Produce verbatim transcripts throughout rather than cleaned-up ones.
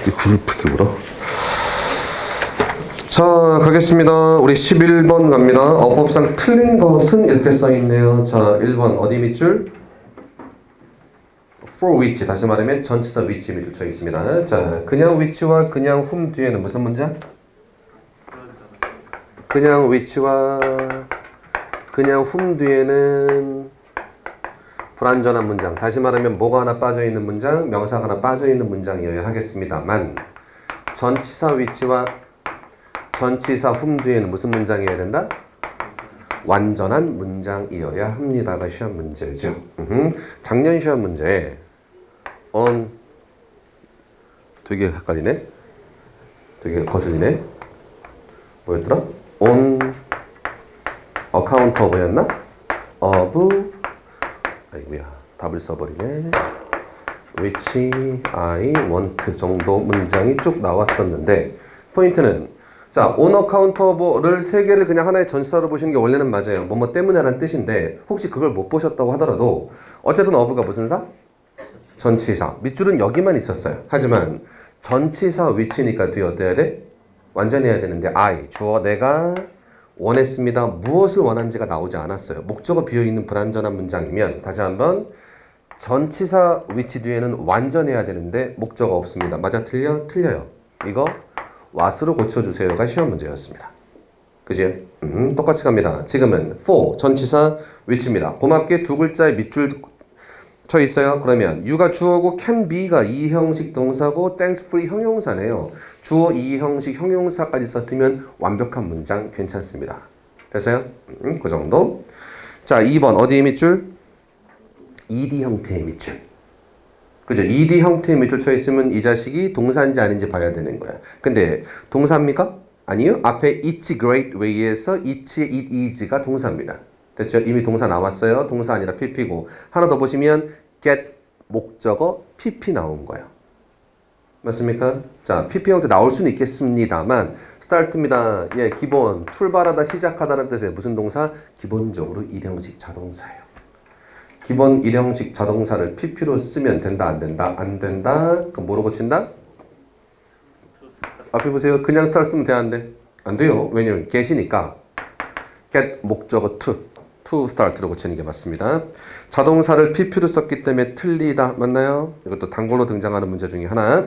이 구슬프기 울어? 자, 가겠습니다. 우리 십일 번 갑니다. 어법상 틀린 것은 이렇게 써있네요. 자, 일 번 어디 밑줄? for which, 다시 말하면 전치사 which 밑줄 쳐 있습니다. 자, 그냥 which와 그냥 whom 뒤에는 무슨 문장? 그냥 which와 그냥 whom 뒤에는 불완전한 문장. 다시 말하면 뭐가 하나 빠져있는 문장, 명사가 하나 빠져있는 문장이어야 하겠습니다만, 전치사 which와 전치사 whom 뒤에는 무슨 문장이어야 된다? 완전한 문장이어야 합니다가 시험 문제죠. 으흠. 작년 시험 문제에 on 되게 헷갈리네. 되게 거슬리네. 뭐였더라? on account of였나? of 아이고야 답을 써버리네. which I want 정도 문장이 쭉 나왔었는데 포인트는 자, on account of를 세 개를 그냥 하나의 전치사로 보시는 게 원래는 맞아요. 뭐뭐 때문에라는 뜻인데 혹시 그걸 못 보셨다고 하더라도 어쨌든 of가 무슨 사? 전치사. 밑줄은 여기만 있었어요. 하지만 전치사 which니까 뒤에 어때야 돼? 완전히 해야 되는데 I, 주어 내가 원했습니다. 무엇을 원한지가 나오지 않았어요. 목적어 비어있는 불완전한 문장이면 다시 한번 전치사 which 뒤에는 완전해야 되는데 목적어 없습니다. 맞아? 틀려? 틀려요. 이거 what으로 고쳐주세요가 시험 문제였습니다. 그지? 음, 똑같이 갑니다. 지금은 for 전치사 which입니다. 고맙게 두 글자의 밑줄 쳐 있어요. 그러면 you가 주어고 can be가 이 형식 동사고 thanks free 형용사네요. 주어 이 형식 형용사까지 썼으면 완벽한 문장 괜찮습니다. 됐어요? 음, 그 정도. 자, 이 번 어디의 밑줄? ed 형태의 밑줄. 그죠? ed 형태의 밑줄 쳐 있으면 이 자식이 동사인지 아닌지 봐야 되는 거야. 근데 동사입니까? 아니요. 앞에 it's great way에서 it's, it is가 동사입니다. 됐죠? 이미 동사 나왔어요. 동사 아니라 pp고. 하나 더 보시면 get 목적어 pp 나온 거예요. 맞습니까? 자, pp 형태 나올 수는 있겠습니다만 start입니다. 예, 기본 출발하다 시작하다는 뜻의 무슨 동사? 기본적으로 일형식 자동사예요. 기본 일형식 자동사를 pp로 쓰면 된다 안 된다? 안 된다. 그럼 뭐로 고친다? 앞에 보세요. 그냥 start 쓰면 돼 안 돼? 안 돼요. 왜냐면 get이니까 get 목적어 to to start로 고치는 게 맞습니다. 자동사를 pp로 썼기 때문에 틀리다. 맞나요? 이것도 단골로 등장하는 문제 중에 하나.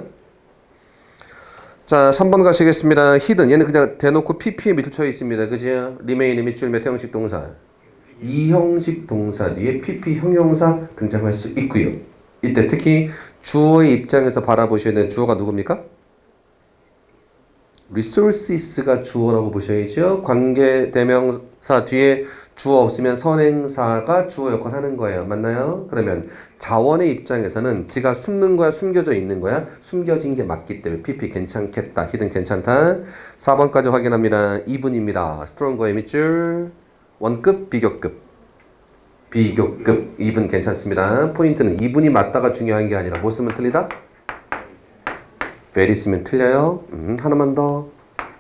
자, 삼 번 가시겠습니다. hidden. 얘는 그냥 대놓고 pp에 밑줄 쳐 있습니다. 그죠? remain의 밑줄 몇 형식 동사? 이 형식 동사 뒤에 pp 형용사 등장할 수 있고요. 이때 특히 주어의 입장에서 바라보셔야 되는 주어가 누굽니까? resources가 주어라고 보셔야죠. 관계 대명사 뒤에 주어 없으면 선행사가 주어 역할 하는 거예요. 맞나요? 그러면 자원의 입장에서는 지가 숨는 거야? 숨겨져 있는 거야? 숨겨진 게 맞기 때문에 pp 괜찮겠다. hidden 괜찮다. 사 번까지 확인합니다. 이 분입니다. stronger의 밑줄 원급, 비교급. 비교급. 이 분 괜찮습니다. 포인트는 이 분이 맞다가 중요한 게 아니라 뭐 쓰면 틀리다? very 쓰면 틀려요. 음, 하나만 더.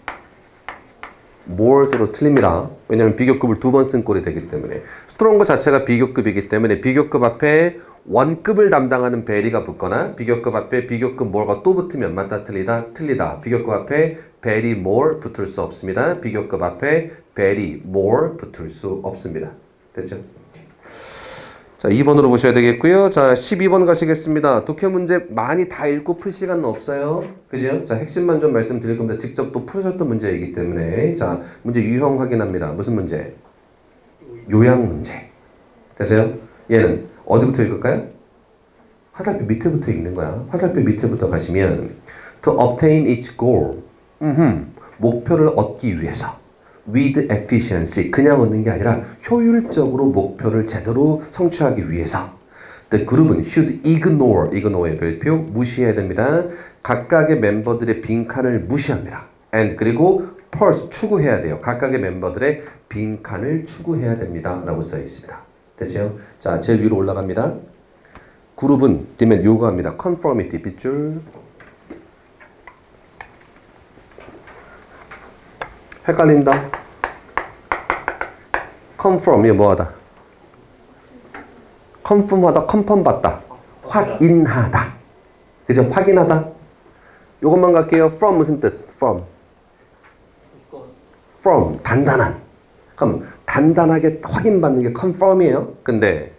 more 써도 틀립니다. 왜냐면 비교급을 두 번 쓴 꼴이 되기 때문에. 스트롱거 자체가 비교급이기 때문에 비교급 앞에 원급을 담당하는 very가 붙거나 비교급 앞에 비교급 more가 또 붙으면 맞다 틀리다 틀리다. 비교급 앞에 very more 붙을 수 없습니다. 비교급 앞에 very more 붙을 수 없습니다. 됐죠? 자, 이 번으로 보셔야 되겠고요. 자, 십이 번 가시겠습니다. 독해 문제 많이 다 읽고 풀 시간은 없어요. 그죠? 자, 핵심만 좀 말씀드릴 겁니다. 직접 또 푸셨던 문제이기 때문에. 자, 문제 유형 확인합니다. 무슨 문제? 요약 문제. 됐어요? 얘는 어디부터 읽을까요? 화살표 밑에부터 읽는 거야. 화살표 밑에부터 가시면 to obtain its goal. 음흠. 목표를 얻기 위해서. with efficiency. 그냥 얻는 게 아니라 효율적으로 목표를 제대로 성취하기 위해서. The 그룹은 should ignore. ignore의 별표 무시해야 됩니다. 각각의 멤버들의 빈칸을 무시합니다. and 그리고 purse 추구해야 돼요. 각각의 멤버들의 빈칸을 추구해야 됩니다. 라고 써 있습니다. 됐죠? 자, 제일 위로 올라갑니다. 그룹은 뒤면 요구합니다. conformity 빗줄. 헷갈린다. conform이 뭐하다? confirm하다, confirm 받다. 확인하다. 그죠? 확인하다. 요것만 갈게요. from 무슨 뜻? from. from 단단한. 그럼 단단하게 확인받는 게 confirm이에요. 근데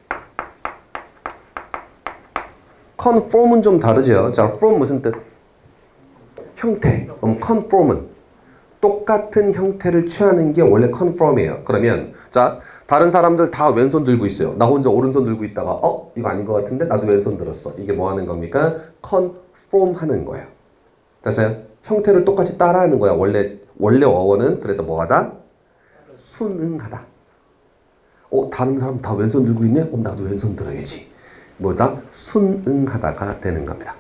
conform은 좀 다르죠. 자, from 무슨 뜻? 형태. 그럼 conform은 똑같은 형태를 취하는 게 원래 conform이에요. 그러면 자, 다른 사람들 다 왼손 들고 있어요. 나 혼자 오른손 들고 있다가 어? 이거 아닌 것 같은데 나도 왼손 들었어. 이게 뭐 하는 겁니까? conform 하는 거예요. 됐어요? 형태를 똑같이 따라하는 거야. 원래 원래 어원은 그래서 뭐하다? 순응하다. 어? 다른 사람 다 왼손 들고 있네? 그럼 나도 왼손 들어야지. 뭐다? 순응하다가 되는 겁니다.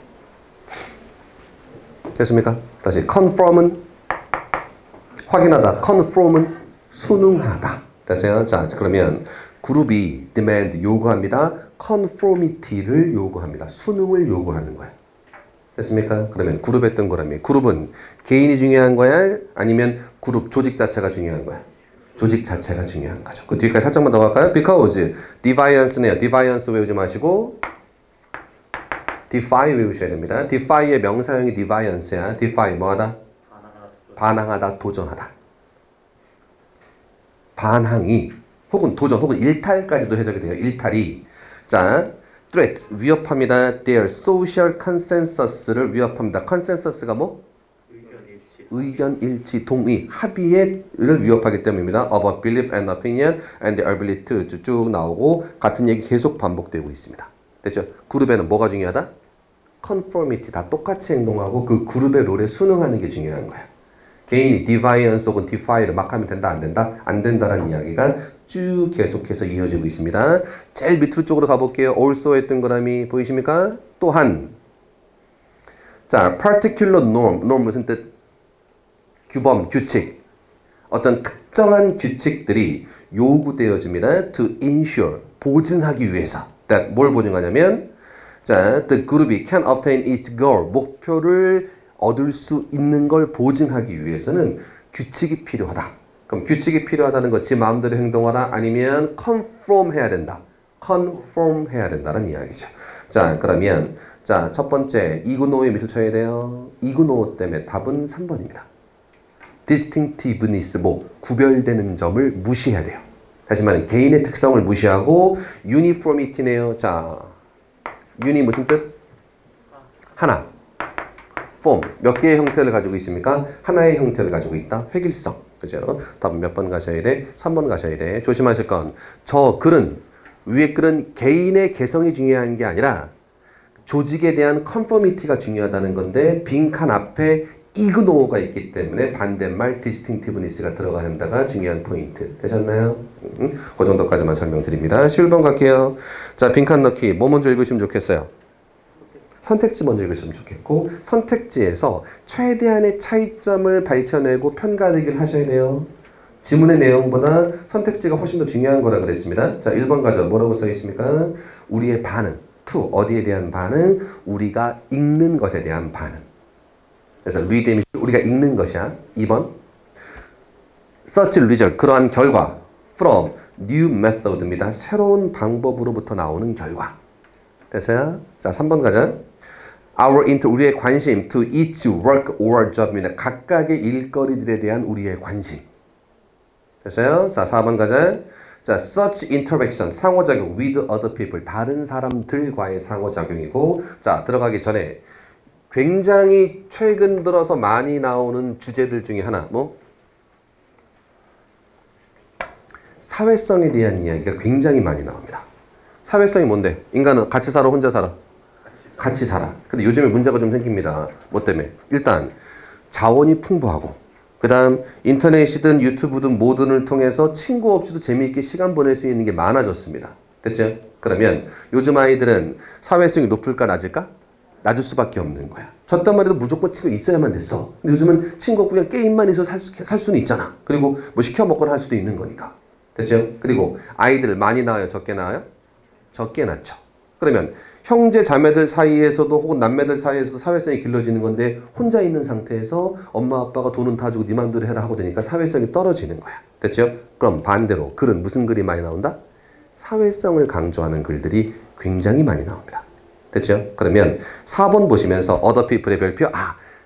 됐습니까? 다시 conform은 확인하다. conform은 순응하다. 됐어요? 자, 그러면 그룹이 demand 요구합니다. conformity를 요구합니다. 순응을 요구하는 거야. 됐습니까? 그러면 그룹의 동그라미. 그룹은 개인이 중요한 거야? 아니면 그룹 조직 자체가 중요한 거야? 조직 자체가 중요한 거죠. 그 뒤까지 살짝만 더 갈까요? Because defiance네요. defiance 외우지 마시고 defy 외우셔야 됩니다. defy의 명사형이 defiance야. defy 뭐하다? 반항하다, 도전하다. 반항이 혹은 도전 혹은 일탈까지도 해석이 돼요. 일탈이 자 threat 위협합니다. their social consensus를 위협합니다. consensus가 뭐? 의견 일치, 동의, 합의를 위협하기 때문입니다. about belief and opinion and the ability to 쭉 나오고 같은 얘기 계속 반복되고 있습니다. 됐죠? 그룹에는 뭐가 중요하다? conformity 다 똑같이 행동하고 그 그룹의 롤에 순응하는 게 중요한 거야. 개인이 defiance 혹은 defy를 막 하면 된다 안 된다? 안 된다라는 이야기가 쭉 계속해서 이어지고 있습니다. 제일 밑으로 쪽으로 가볼게요. also의 동그라미 보이십니까? 또한 자 particular norm, norm 무슨 뜻? 규범, 규칙. 어떤 특정한 규칙들이 요구되어집니다. to ensure, 보증하기 위해서. that 뭘 보증하냐면 자, the 그룹이 can obtain its goal, 목표를 얻을 수 있는 걸 보증하기 위해서는 규칙이 필요하다. 그럼 규칙이 필요하다는 거 지 마음대로 행동하라 아니면 conform 해야 된다. conform 해야 된다는 이야기죠. 자, 그러면 자, 첫 번째 이구노의 밑을 쳐야 돼요. 이구노 때문에 답은 삼 번입니다. distinctiveness, 뭐 구별되는 점을 무시해야 돼요. 하지만 개인의 특성을 무시하고 uniformity네요. 자, uni 무슨 뜻? 하나. form 몇 개의 형태를 가지고 있습니까? 하나의 형태를 가지고 있다. 획일성. 그죠? 답은 몇 번 가셔야 돼? 삼 번 가셔야 돼. 조심하실 건 저 글은 위에 글은 개인의 개성이 중요한 게 아니라 조직에 대한 컨포미티가 중요하다는 건데 빈칸 앞에 이그노가 있기 때문에 반대말 distinctiveness가 들어가야 한다가 중요한 포인트. 되셨나요? 음, 그 정도까지만 설명드립니다. 십일 번 갈게요. 자, 빈칸 넣기. 뭐 먼저 읽으시면 좋겠어요? 선택지 먼저 읽으시면 좋겠고 선택지에서 최대한의 차이점을 밝혀내고 편가르기를 하셔야 돼요. 지문의 내용보다 선택지가 훨씬 더 중요한 거라 그랬습니다. 자, 일 번 가죠. 뭐라고 써 있습니까? 우리의 반응. to 어디에 대한 반응? 우리가 읽는 것에 대한 반응. 그래서 read이 우리가 읽는 것이야. 이 번 search result 그러한 결과 from new method입니다. 새로운 방법으로부터 나오는 결과. 됐어요? 자, 삼 번 가자. our interest 우리의 관심 to each work or job입니다. 각각의 일거리들에 대한 우리의 관심. 됐어요? 자, 사 번 가자. 자, such interaction 상호작용 with other people 다른 사람들과의 상호작용이고 자, 들어가기 전에 굉장히 최근 들어서 많이 나오는 주제들 중에 하나 뭐? 사회성에 대한 이야기가 굉장히 많이 나옵니다. 사회성이 뭔데? 인간은 같이 살아 혼자 살아? 같이 살아. 근데 요즘에 문제가 좀 생깁니다. 뭐 때문에? 일단 자원이 풍부하고 그 다음 인터넷이든 유튜브든 뭐든을 통해서 친구 없이도 재미있게 시간 보낼 수 있는 게 많아졌습니다. 됐죠? 그러면 요즘 아이들은 사회성이 높을까 낮을까? 낮을 수밖에 없는 거야. 저딴 말에도 무조건 친구 있어야만 됐어. 근데 요즘은 친구 없고 그냥 게임만 있어서 살, 수, 살 수는 있잖아. 그리고 뭐 시켜 먹거나 할 수도 있는 거니까. 됐죠? 그리고 아이들 많이 낳아요? 적게 낳아요? 적게 낳죠. 그러면 형제 자매들 사이에서도 혹은 남매들 사이에서도 사회성이 길러지는 건데 혼자 있는 상태에서 엄마 아빠가 돈은 다 주고 네 맘대로 해라 하고 되니까 사회성이 떨어지는 거야. 됐죠? 그럼 반대로 글은 무슨 글이 많이 나온다? 사회성을 강조하는 글들이 굉장히 많이 나옵니다. 됐죠? 그러면 사 번 보시면서 other people의 별표 아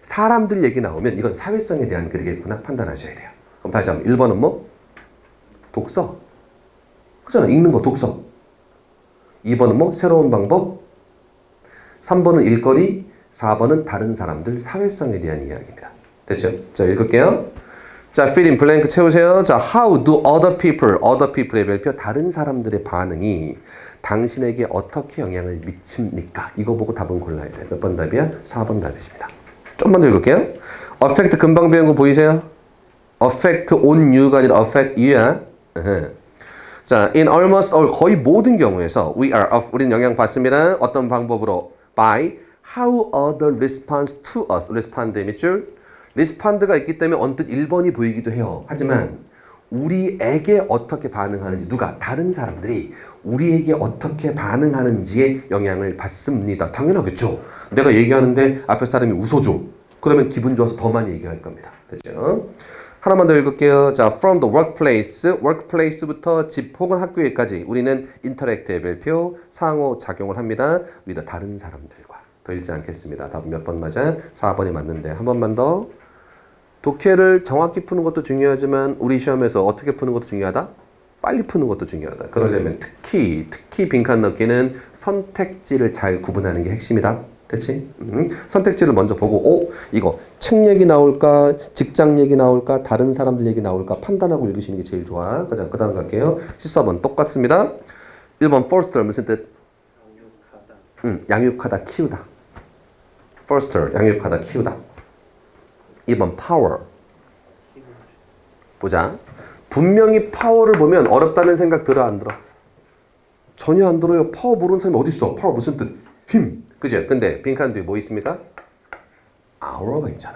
사람들 얘기 나오면 이건 사회성에 대한 글이겠구나 판단하셔야 돼요. 그럼 다시 한번 일 번은 뭐? 독서. 그잖아. 읽는 거 독서. 이 번은 뭐? 새로운 방법. 삼 번은 일거리. 사 번은 다른 사람들 사회성에 대한 이야기입니다. 됐죠? 자, 읽을게요. 자, fill in blank 채우세요. 자, how do other people, other people의 별표, 다른 사람들의 반응이 당신에게 어떻게 영향을 미칩니까? 이거 보고 답은 골라야 돼. 몇 번 답이야? 사 번 답이십니다. 좀만 더 읽을게요. affect 금방 배운 거 보이세요? affect on you가 아니라 affect you야. 자, in almost all, 거의 모든 경우에서 we are, 우리는 영향 받습니다. 어떤 방법으로? by how other responds to us. respond의 밑줄. respond가 있기 때문에 언뜻 일 번이 보이기도 해요. 하지만 우리에게 어떻게 반응하는지, 누가? 다른 사람들이 우리에게 어떻게 반응하는지에 영향을 받습니다. 당연하겠죠. 내가 얘기하는데 앞에 사람이 웃어줘. 그러면 기분 좋아서 더 많이 얘기할 겁니다. 그렇죠? 하나만 더 읽을게요. 자, from the workplace, workplace부터 집 혹은 학교에까지 우리는 interact의 별표, 상호작용을 합니다. with 다른 사람들과. 더 읽지 않겠습니다. 답은 몇 번 맞아? 사 번이 맞는데 한 번만 더. 독해를 정확히 푸는 것도 중요하지만 우리 시험에서 어떻게 푸는 것도 중요하다? 빨리 푸는 것도 중요하다. 그러려면 특히 특히 빈칸 넣기는 선택지를 잘 구분하는 게 핵심이다. 됐지? 음. 선택지를 먼저 보고 오, 이거 책 얘기 나올까? 직장 얘기 나올까? 다른 사람들 얘기 나올까? 판단하고 읽으시는 게 제일 좋아. 그 다음 갈게요. 십사 번 똑같습니다. 일 번 foster 무슨 뜻? 양육하다. 음, 양육하다, 키우다. foster, 양육하다, 키우다. 이 번 power. 보자. 분명히 파워를 보면 어렵다는 생각 들어 안 들어? 전혀 안 들어요. 파워 모르는 사람이 어디 있어? 파워 무슨 뜻? 힘. 그죠? 근데 빈칸 뒤에 뭐 있습니까? hour가 있잖아.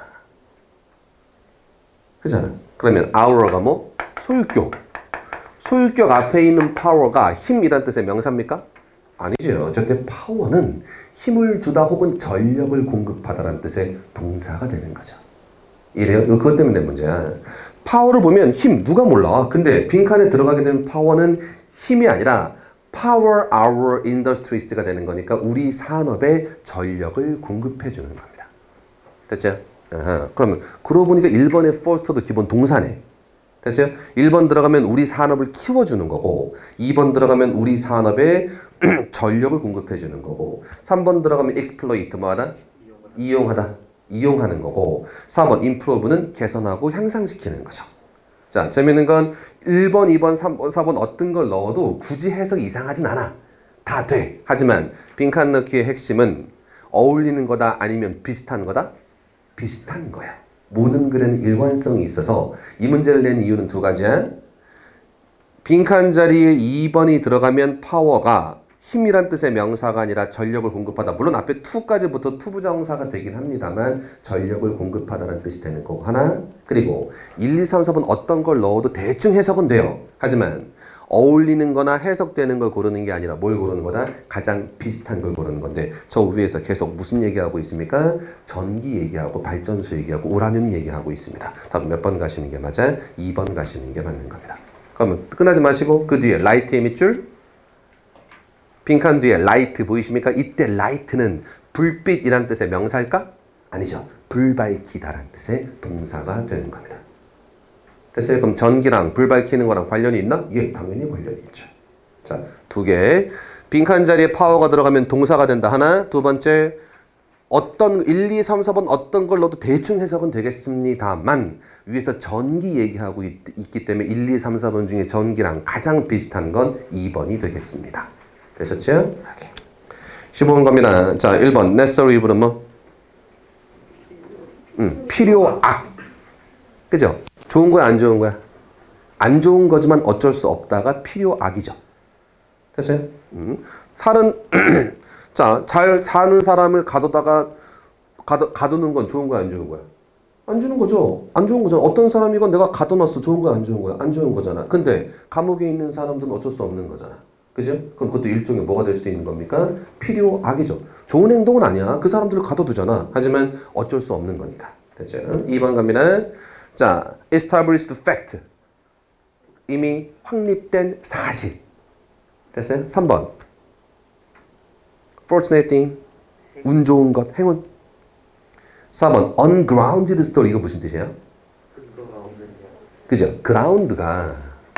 그잖아. 그러면 hour가 뭐? 소유격. 소유격 앞에 있는 power가 힘이란 뜻의 명사입니까? 아니죠. 저때 power는 힘을 주다 혹은 전력을 공급하다라는 뜻의 동사가 되는 거죠. 이래요? 그것 때문에 문제야. 파워를 보면 힘 누가 몰라. 근데 빈칸에 들어가게 되면 파워는 힘이 아니라 power our industries가 되는 거니까 우리 산업에 전력을 공급해 주는 겁니다. 됐죠? 아하. 그러면 그러고 보니까 일 번의 foster도 기본 동사네. 됐어요? 일 번 들어가면 우리 산업을 키워주는 거고 이 번 들어가면 우리 산업에 전력을 공급해 주는 거고 삼 번 들어가면 exploit 뭐하다? 이용하다. 이용하는 거고 사 번 improve는 개선하고 향상시키는 거죠. 자, 재밌는 건 일 번, 이 번, 삼 번, 사 번 어떤 걸 넣어도 굳이 해석이 이상하진 않아. 다 돼. 하지만 빈칸 넣기의 핵심은 어울리는 거다 아니면 비슷한 거다? 비슷한 거야. 모든 글에는 일관성이 있어서 이 문제를 낸 이유는 두 가지야. 빈칸 자리에 이 번이 들어가면 파워가 힘이란 뜻의 명사가 아니라 전력을 공급하다. 물론 앞에 to까지 붙어 투부정사가 되긴 합니다만 전력을 공급하다는 뜻이 되는 거고 하나. 그리고 일, 이, 삼, 사 번 어떤 걸 넣어도 대충 해석은 돼요. 하지만 어울리는 거나 해석되는 걸 고르는 게 아니라 뭘 고르는 거다? 가장 비슷한 걸 고르는 건데 저 위에서 계속 무슨 얘기하고 있습니까? 전기 얘기하고 발전소 얘기하고 우라늄 얘기하고 있습니다. 답은 몇 번 가시는 게 맞아? 이 번 가시는 게 맞는 겁니다. 그러면 끝나지 마시고 그 뒤에 라이트의 밑줄 빈칸 뒤에 라이트 보이십니까? 이때 라이트는 불빛이란 뜻의 명사일까? 아니죠. 불 밝히다란 뜻의 동사가 되는 겁니다. 됐어요? 그럼 전기랑 불 밝히는 거랑 관련이 있나? 예, 당연히 관련이 있죠. 자, 두 개. 빈칸 자리에 파워가 들어가면 동사가 된다. 하나. 두 번째, 어떤 일, 이, 삼, 사 번 어떤 걸 넣어도 대충 해석은 되겠습니다만 위에서 전기 얘기하고 있, 있기 때문에 일, 이, 삼, 사 번 중에 전기랑 가장 비슷한 건 이 번이 되겠습니다. 되셨죠? 십오 번 갑니다. 자, 일 번 necessary 이브는 뭐? 음, 필요악. 그죠? 좋은 거야, 안 좋은 거야? 안 좋은 거지만 어쩔 수 없다가 필요악이죠. 됐어요? 음. 사는 자, 잘 사는 사람을 가두다가 가두, 가두는 건 좋은 거야, 안 좋은 거야? 안 주는 거죠. 안 좋은 거잖아. 어떤 사람이건 내가 가둬놨어. 좋은 거야, 안 좋은 거야? 안 좋은 거잖아. 근데 감옥에 있는 사람들은 어쩔 수 없는 거잖아. 그죠? 그럼 그것도 일종의 뭐가 될 수 있는 겁니까? 필요악이죠. 좋은 행동은 아니야. 그 사람들을 가둬두잖아. 하지만 어쩔 수 없는 거니까. 됐죠? 이 번 갑니다. 자, established fact. 이미 확립된 사실. 됐어요? 삼 번. fortunate thing. 운 좋은 것, 행운. 사 번 ungrounded store 이거 무슨 뜻이에요? 그죠? ground가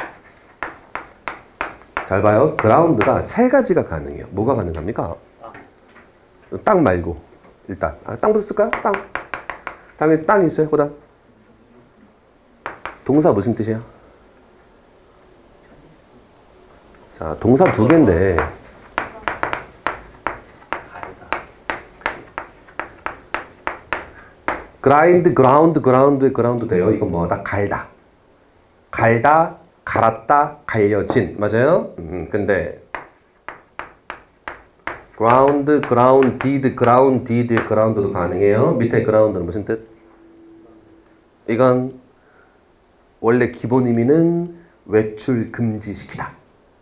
잘 봐요. ground가 세 가지가 가능해요. 뭐가 가능합니까? 땅 말고 일단 아, 땅부터 쓸까요? 땅. 땅에 땅이 있어요. 보다 동사 무슨 뜻이에요? 자, 동사 두 개인데 grind, ground, ground, ground 돼요. 이건 뭐다? 갈다. 갈다, 갈았다, 갈려진. 맞아요? 음, 근데 ground, grounded, grounded, ground도 가능해요. 밑에 ground는 무슨 뜻? 이건 원래 기본 의미는 외출 금지시키다.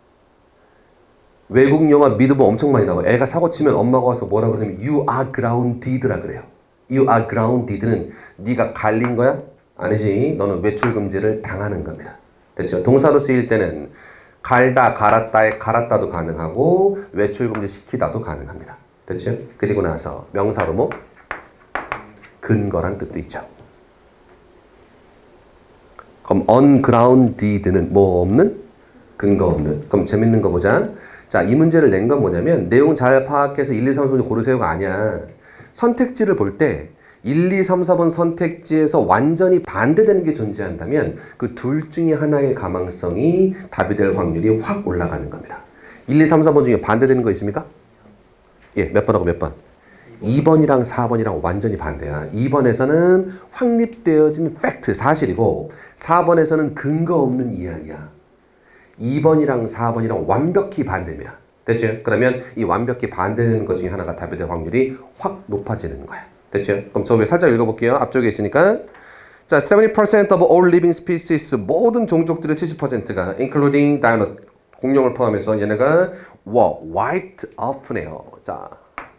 외국 영화 미드보 엄청 많이 나와요. 애가 사고 치면 엄마가 와서 뭐라 그러냐면 You are grounded라 그래요. You are grounded는 네가 갈린 거야? 아니지. 너는 외출 금지를 당하는 겁니다. 됐죠? 동사로 쓰일 때는 갈다, 갈았다에 갈았다도 가능하고 외출 금지 시키다도 가능합니다. 됐죠? 그리고 나서 명사로 뭐? 근거란 뜻도 있죠. 그럼 ungrounded는 뭐 없는? 근거 없는. 그럼 재밌는 거 보자. 자, 이 문제를 낸 건 뭐냐면 내용 잘 파악해서 일, 이, 삼, 사 번 고르세요가 아니야. 선택지를 볼 때 일, 이, 삼, 사 번 선택지에서 완전히 반대되는 게 존재한다면 그 둘 중에 하나의 가망성이 답이 될 확률이 확 올라가는 겁니다. 일, 이, 삼, 사 번 중에 반대되는 거 있습니까? 예, 몇 번하고 몇 번? 이 번이랑 사 번이랑 완전히 반대야. 이 번에서는 확립되어진 팩트, 사실이고 사 번에서는 근거 없는 이야기야. 이 번이랑 사 번이랑 완벽히 반대입니다. 됐죠? 그러면 이 완벽히 반대되는 것 중에 하나가 답이 될 확률이 확 높아지는 거야. 됐죠? 그럼 저 위에 살짝 읽어볼게요. 앞쪽에 있으니까. 자, seventy percent of all living species, 모든 종족들의 칠십 퍼센트가 including dino, 공룡을 포함해서 얘네가 were wiped off네요. 자,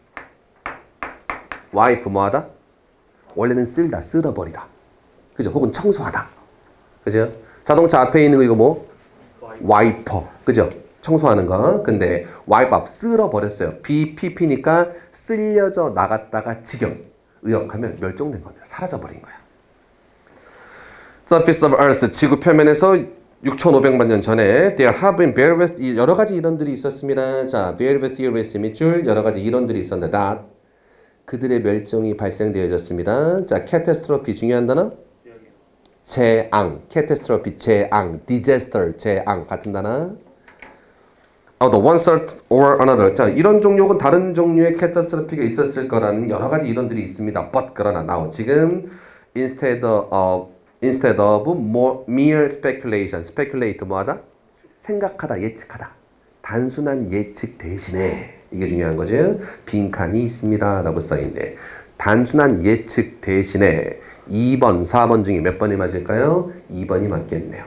wipe 뭐하다? 원래는 쓸다, 쓸어버리다. 그죠? 혹은 청소하다. 그죠? 자동차 앞에 있는 거 이거 뭐? 와이퍼. 그죠? 청소하는 거. 근데 wipe up, 쓸어버렸어요. 비피피니까 쓸려져 나갔다가 직영. 의역하면 멸종된 겁니다. 사라져버린 거야. Surface of Earth, 지구 표면에서 육천오백만 년 전에 there have been various, 여러 가지 이론들이 있었습니다. 자, various theories 밑줄 여러 가지 이론들이 있었는데 that 그들의 멸종이 발생되어졌습니다. 자, catastrophe 중요한 단어? 재앙, catastrophe, 재앙, disaster, 재앙 같은 단어. of the one sort or another. 자, 이런 종류 혹은 다른 종류의 catastrophe가 있었을 거라는 여러 가지 이론들이 있습니다. But 그러나 now 지금 instead of instead of more mere speculation, speculate 뭐하다? 생각하다, 예측하다. 단순한 예측 대신에 이게 중요한 거죠. 빈칸이 있습니다. 라고 써있네. 단순한 예측 대신에 이 번, 사 번 중에 몇 번이 맞을까요? 이 번이 맞겠네요.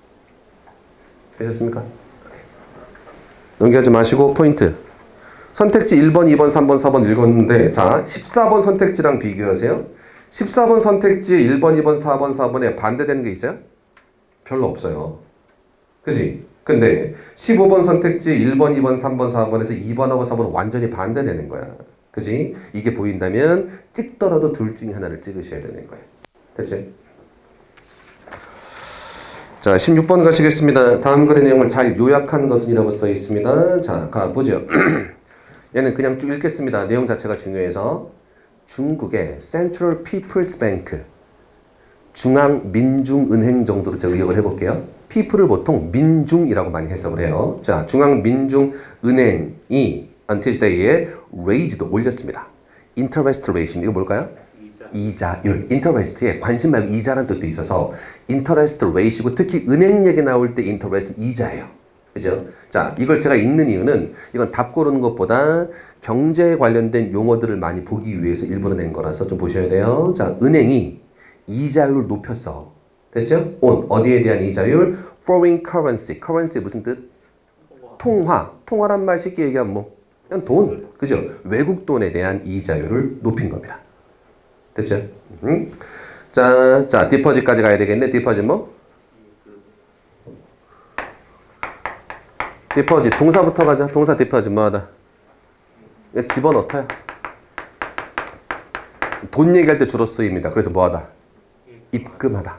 되셨습니까? 넘기지 마시고 포인트. 선택지 일 번, 이 번, 삼 번, 사 번 읽었는데 자, 십사 번 선택지랑 비교하세요. 십사 번 선택지 일 번, 이 번, 사 번, 사 번에 반대되는 게 있어요? 별로 없어요. 그지? 근데 십오 번 선택지 일 번, 이 번, 삼 번, 사 번에서 이 번하고 사 번은 완전히 반대되는 거야. 그지? 이게 보인다면 찍더라도 둘 중에 하나를 찍으셔야 되는 거예요. 됐지? 자, 십육 번 가시겠습니다. 다음 글의 내용을 잘 요약한 것은이라고 써 있습니다. 자, 가보죠. 얘는 그냥 쭉 읽겠습니다. 내용 자체가 중요해서. 중국의 Central People's Bank, 중앙민중은행 정도로 제가 의역을 해볼게요. people을 보통 민중이라고 많이 해석을 해요. 자, 중앙민중은행이 until today에 raised 올렸습니다. interest rate, 이거 뭘까요? 이자. 이자율. interest에 관심 말고 이자라는 뜻도 있어서 interest rate이고 특히 은행 얘기 나올 때 interest 이자예요. 그죠? 자, 이걸 제가 읽는 이유는 이건 답 고르는 것보다 경제에 관련된 용어들을 많이 보기 위해서 일부러 낸 거라서 좀 보셔야 돼요. 자, 은행이 이자율을 높였어. 됐죠? on, 어디에 대한 이자율? foreign currency. currency 무슨 뜻? 통화. 통화란 말 쉽게 얘기하면 뭐? 그냥 돈. 그죠? 외국 돈에 대한 이자율을 높인 겁니다. 됐죠? 음. 자, 자, 디퍼짓까지 가야 되겠네. 디퍼짓 뭐? 디퍼짓. 동사부터 가자. 동사 디퍼짓 뭐하다? 집어넣다야. 돈 얘기할 때 주로 쓰입니다. 그래서 뭐하다? 입금하다.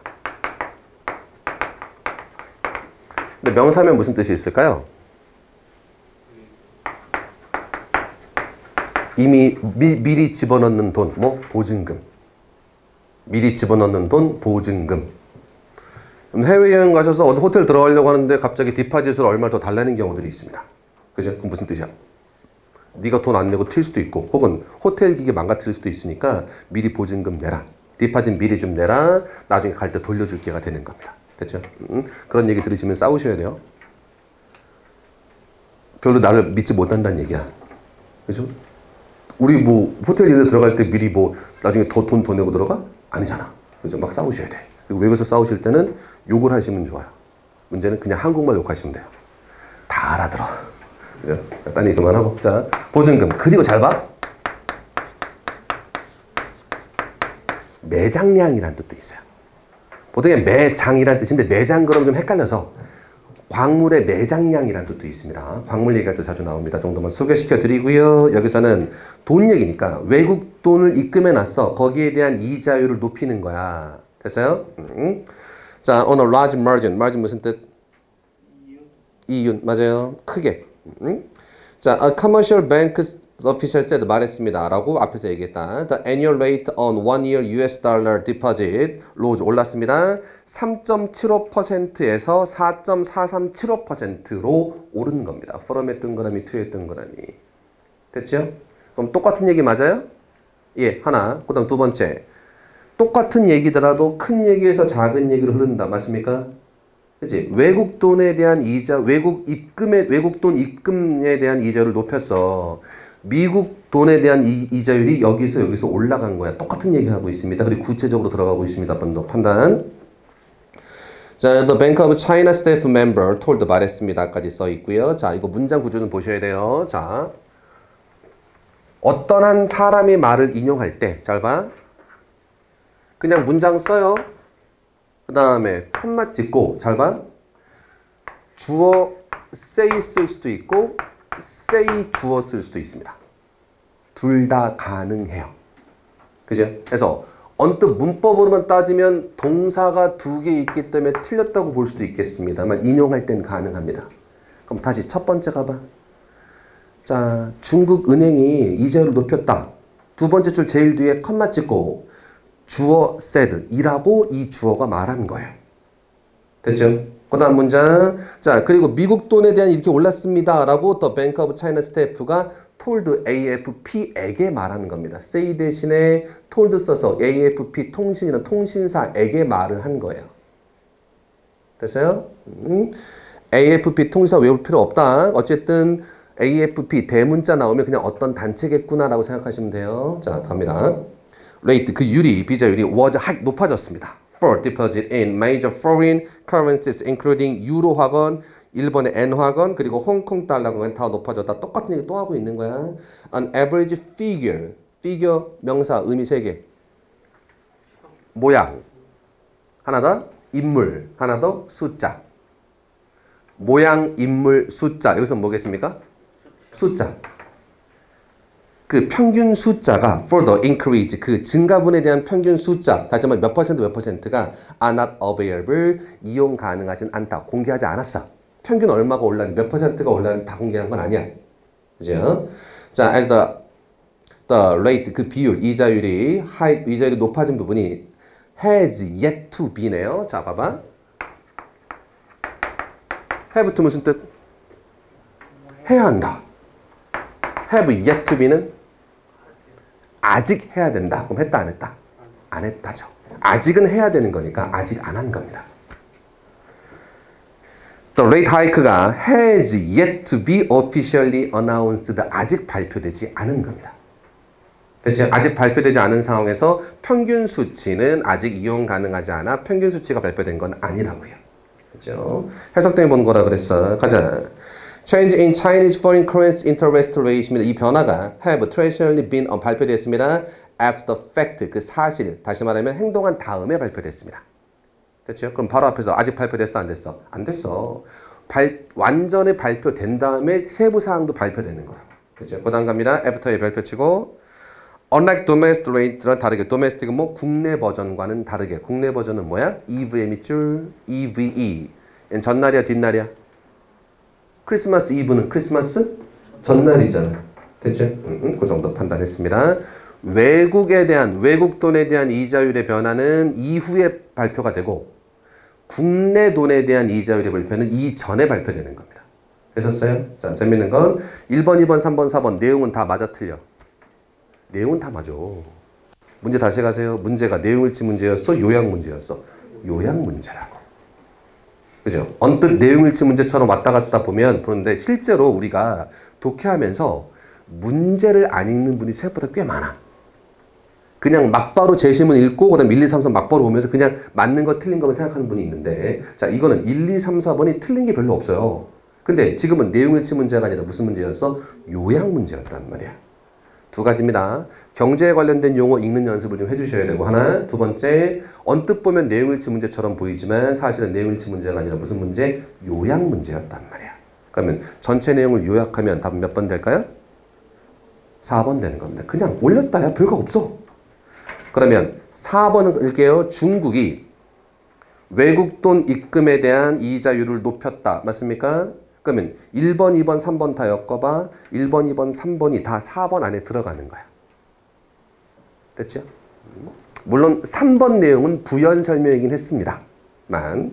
근데 명사면 무슨 뜻이 있을까요? 이미 미, 미리 집어넣는 돈, 뭐 보증금. 미리 집어넣는 돈, 보증금. 해외여행 가셔서 어디 호텔 들어가려고 하는데 갑자기 디파짓을 얼마 더 달라는 경우들이 있습니다. 그죠? 그럼 무슨 뜻이야? 네가 돈 안 내고 튈 수도 있고 혹은 호텔 기계 망가뜨릴 수도 있으니까 미리 보증금 내라. 디파짓 미리 좀 내라. 나중에 갈 때 돌려줄 기회가 되는 겁니다. 됐죠? 음, 그런 얘기 들으시면 싸우셔야 돼요. 별로 나를 믿지 못한다는 얘기야. 그죠? 우리 뭐 호텔 기계 들어갈 때 미리 뭐 나중에 더 돈 더 내고 들어가? 아니잖아. 그죠? 막 싸우셔야 돼. 그리고 외국에서 싸우실 때는 욕을 하시면 좋아요. 문제는 그냥 한국말 욕하시면 돼요. 다 알아들어. 그죠? 딴 얘기 그만하고. 자, 보증금. 그리고 잘 봐. 매장량이라는 뜻도 있어요. 보통에 매장이라는 뜻인데 매장 그럼 좀 헷갈려서 광물의 매장량이라는 뜻도 있습니다. 광물 얘기할 때 자주 나옵니다. 정도만 소개시켜 드리고요. 여기서는 돈 얘기니까 외국 돈을 입금해 놨어. 거기에 대한 이자율을 높이는 거야. 됐어요? 음. 자, on a large margin. margin 무슨 뜻? 이윤. 맞아요. 크게. 음. 자, a commercial bank official said 말했습니다. 라고 앞에서 얘기했다. The annual rate on one year U S dollar deposit rose 올랐습니다. 삼 점 칠오 퍼센트에서 사 점 사삼칠오 퍼센트로 오른 겁니다. from의 동그라미, to의 동그라미. 됐죠? 그럼 똑같은 얘기 맞아요? 예, 하나. 그 다음 두 번째. 똑같은 얘기더라도 큰 얘기에서 작은 얘기로 흐른다. 맞습니까? 그치? 외국 돈에 대한 이자, 외국 입금에, 외국 돈 입금에 대한 이자율을 높였어. 미국 돈에 대한 이, 이자율이 여기서 여기서 올라간 거야. 똑같은 얘기하고 있습니다. 그리고 구체적으로 들어가고 있습니다. 한 번 더 판단. 자, the Bank of China staff member told 말했습니다까지 써 있고요. 자, 이거 문장 구조는 보셔야 돼요. 자, 어떤 한 사람의 말을 인용할 때, 잘 봐. 그냥 문장 써요. 그 다음에 콤마 찍고, 잘 봐. 주어 say 쓸 수도 있고 say 주어 쓸 수도 있습니다. 둘 다 가능해요. 그죠? 그래서 언뜻 문법으로만 따지면 동사가 두 개 있기 때문에 틀렸다고 볼 수도 있겠습니다만 인용할 땐 가능합니다. 그럼 다시 첫 번째 가봐. 자, 중국 은행이 이자율을 높였다. 두 번째 줄 제일 뒤에 컴마 찍고 주어 said 이라고 이 주어가 말한 거예요. 됐죠? 그 다음 문장. 자, 그리고 미국 돈에 대한 이렇게 올랐습니다. 라고 The Bank of China staff가 told 에이에프피에게 말하는 겁니다. say 대신에 told 써서 에이에프피 통신이나 통신사에게 말을 한 거예요. 됐어요? 음. 에이에프피 통신사 외울 필요 없다. 어쨌든 에이에프피 대문자 나오면 그냥 어떤 단체겠구나라고 생각하시면 돼요. 자, 갑니다. rate 그 유리, 비자율이 was high 높아졌습니다. for deposit in major foreign currencies including 유로화건, 일본의 엔화건, 그리고 홍콩 달러건 다 높아졌다. 똑같은 얘기 또 하고 있는 거야. An average figure, figure 명사 의미 세 개. 모양. 하나 더 인물. 하나 더 숫자. 모양, 인물, 숫자. 여기서 뭐겠습니까? 숫자. 그 평균 숫자가 for the increase, 그 증가분에 대한 평균 숫자, 다시 한번 몇 퍼센트 몇 퍼센트가 are not available, 이용 가능하진 않다. 공개하지 않았어. 평균 얼마가 올랐는지, 몇 퍼센트가 올랐는지 다 공개한 건 아니야. 그죠? 자, as the, the rate, 그 비율, 이자율이, high, 이자율이 높아진 부분이 has yet to be네요. 자, 봐봐. have to 무슨 뜻? 해야 한다. have yet to be는 아직 해야 된다. 그럼 했다 안 했다? 안 했다죠. 아직은 해야 되는 거니까 아직 안 한 겁니다. The rate hike가 has yet to be officially announced. 아직 발표되지 않은 겁니다. 그렇죠? 아직 발표되지 않은 상황에서 평균 수치는 아직 이용 가능하지 않아 평균 수치가 발표된 건 아니라고요. 그렇죠? 해석 때문에 본 거라 그랬어. 가자. Change in Chinese foreign currency interest rate입니다. 이 변화가 have traditionally been 어, 발표됐습니다. After the fact, 그 사실, 다시 말하면 행동한 다음에 발표됐습니다. 됐죠? 그럼 바로 앞에서 아직 발표됐어, 안 됐어? 안 됐어. 발, 완전히 발표된 다음에 세부 사항도 발표되는 거야. 그렇죠? 그 다음 갑니다. After의 발표치고 unlike domestic rate랑 다르게 domestic은 뭐 국내 버전과는 다르게 국내 버전은 뭐야? 이브에 밑줄 이브이 전날이야 뒷날이야? 크리스마스 이브는 크리스마스 전날이잖아. 됐죠? 음, 그 정도 판단했습니다. 외국에 대한 외국 돈에 대한 이자율의 변화는 이후에 발표가 되고 국내 돈에 대한 이자율의 발표는 이전에 발표되는 겁니다. 되셨어요? 자, 재밌는 건 일 번, 이 번, 삼 번, 사 번 내용은 다 맞아 틀려. 내용은 다 맞아. 문제 다시 가세요. 문제가 내용일치 문제였어? 요약 문제였어? 요약 문제라고. 그죠? 언뜻 내용일치 문제처럼 왔다 갔다 보면 보는데 실제로 우리가 독해하면서 문제를 안 읽는 분이 생각보다 꽤 많아. 그냥 막바로 제시문 읽고 그 다음 일, 이, 삼, 사 막바로 보면서 그냥 맞는 거 틀린 거만 생각하는 분이 있는데 자 이거는 일, 이, 삼, 사 번이 틀린 게 별로 없어요. 근데 지금은 내용일치 문제가 아니라 무슨 문제였어? 요약 문제였단 말이야. 두 가지입니다. 경제에 관련된 용어 읽는 연습을 좀 해주셔야 되고 하나, 두 번째 언뜻 보면 내용일치 문제처럼 보이지만 사실은 내용일치 문제가 아니라 무슨 문제? 요약 문제였단 말이야. 그러면 전체 내용을 요약하면 답은 몇 번 될까요? 사 번 되는 겁니다. 그냥 올렸다야 별거 없어. 그러면 사 번은 읽게요. 중국이 외국 돈 입금에 대한 이자율을 높였다. 맞습니까? 그러면 일 번, 이 번, 삼 번 다 엮어봐. 일 번, 이 번, 삼 번이 다 사 번 안에 들어가는 거야. 됐죠? 물론 삼 번 내용은 부연 설명이긴 했습니다만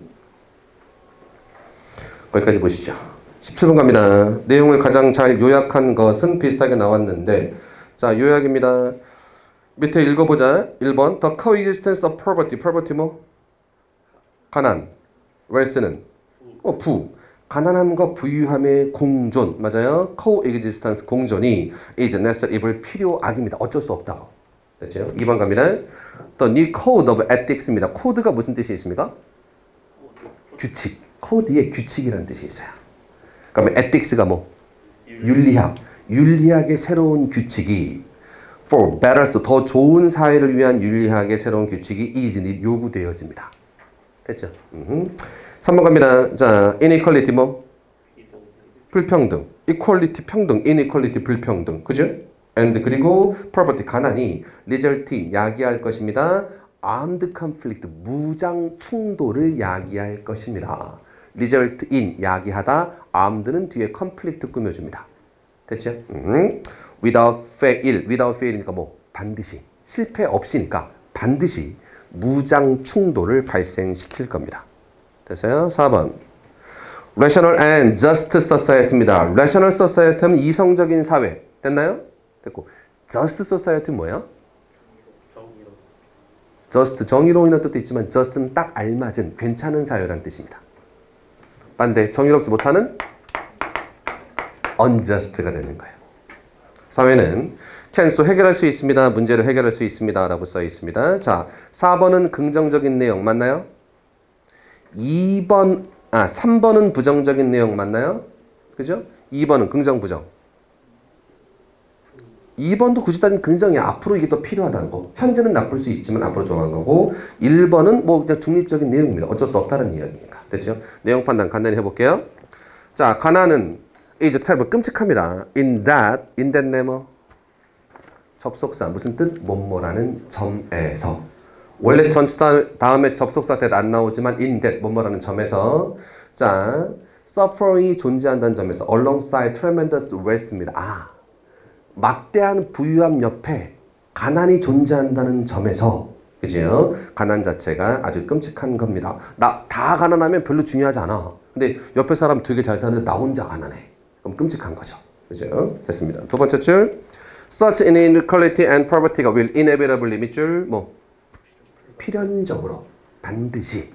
거기까지 보시죠. 십칠 번 갑니다. 내용을 가장 잘 요약한 것은 비슷하게 나왔는데 자 요약입니다. 밑에 읽어보자. 일 번 The coexistence of poverty. poverty 뭐? 가난. wealth는? 어, 부. 가난함과 부유함의 공존. 맞아요? coexistence 공존이 is necessary. 이걸 필요악입니다. 어쩔 수 없다고. 됐죠? 이 번 갑니다. The new code of ethics입니다. 코드가 무슨 뜻이 있습니까? 규칙. 코드에 규칙이라는 뜻이 있어요. 그러면 ethics가 뭐? 윤리학. 윤리학의 새로운 규칙이 for better, 더 좋은 사회를 위한 윤리학의 새로운 규칙이 is 요구되어집니다. 됐죠? 음. 삼 번 갑니다. 자, inequality 뭐? 불평등. equality 평등, inequality 불평등. 그죠? and 그리고 poverty 가난이 result in 야기할 것입니다. armed conflict 무장 충돌을 야기할 것입니다. result in 야기하다, armed는 뒤에 conflict 꾸며줍니다. 됐죠? 음. without fail, without fail이니까 뭐 반드시 실패 없이니까 반드시 무장 충돌을 발생시킬 겁니다. 됐어요? 사 번 rational and just society입니다. rational society는 이성적인 사회. 됐나요? 됐고 just society는 뭐야? just 정의로운이라는 뜻도 있지만 just는 딱 알맞은 괜찮은 사회라는 뜻입니다. 반대 정의롭지 못하는 unjust가 되는 거예요. 사회는 캔소 해결할 수 있습니다. 문제를 해결할 수 있습니다. 라고 써 있습니다. 자, 사 번은 긍정적인 내용 맞나요? 이 번, 아, 삼 번은 부정적인 내용 맞나요? 그죠? 이 번은 긍정, 부정. 이 번도 굳이 따지면 긍정이야. 앞으로 이게 더 필요하다는 거. 현재는 나쁠 수 있지만 앞으로 좋아하는 거고 일 번은 뭐 그냥 중립적인 내용입니다. 어쩔 수 없다는 이야기니까. 됐죠? 내용 판단 간단히 해볼게요. 자, 가난은 is terrible. 끔찍합니다. In that, in that manner. 접속사 무슨 뜻? 뭐뭐라는 점에서. 원래 전치사 다음에 접속사 that 안 나오지만 in that 뭐뭐라는 점에서 자 suffering이 존재한다는 점에서 alongside tremendous wealth입니다. 아 막대한 부유함 옆에 가난이 존재한다는 점에서 그죠? 가난 자체가 아주 끔찍한 겁니다. 나 다 가난하면 별로 중요하지 않아. 근데 옆에 사람 되게 잘 사는데 나 혼자 가난해. 그럼 끔찍한 거죠. 그죠? 됐습니다. 두 번째 줄 such inequality and poverty가 will inevitably 밑줄 뭐 필연적으로 반드시